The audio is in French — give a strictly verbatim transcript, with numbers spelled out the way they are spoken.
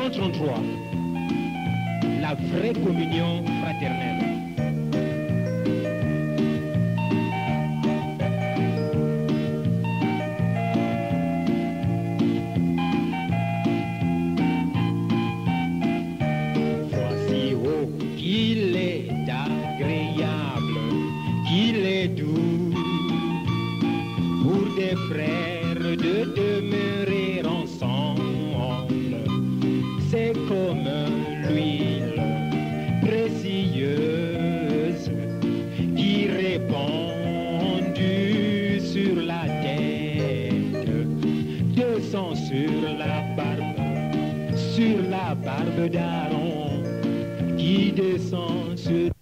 cent trente-trois, la vraie communion fraternelle. Voici, oh, qu'il est agréable, qu'il est doux pour des frères de demeurer ensemble. C'est comme l'huile précieuse qui répandue sur la tête, descend sur la barbe, sur la barbe d'Aaron, qui descend sur